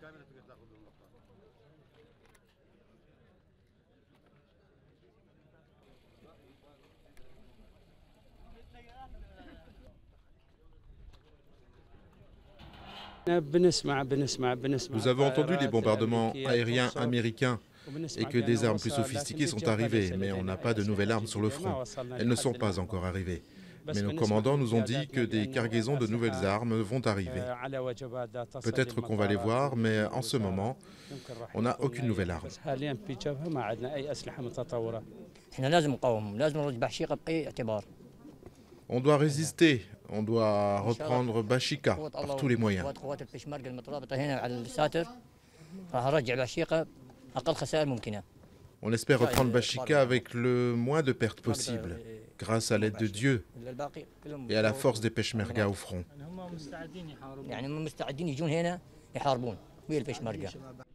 Nous avons entendu des bombardements aériens américains et que des armes plus sophistiquées sont arrivées, mais on n'a pas de nouvelles armes sur le front. Elles ne sont pas encore arrivées. Mais nos commandants nous ont dit que des cargaisons de nouvelles armes vont arriver. Peut-être qu'on va les voir, mais en ce moment, on n'a aucune nouvelle arme. On doit résister, on doit reprendre Bashika par tous les moyens. On espère reprendre Bashika avec le moins de pertes possible, grâce à l'aide de Dieu et à la force des Peshmerga au front.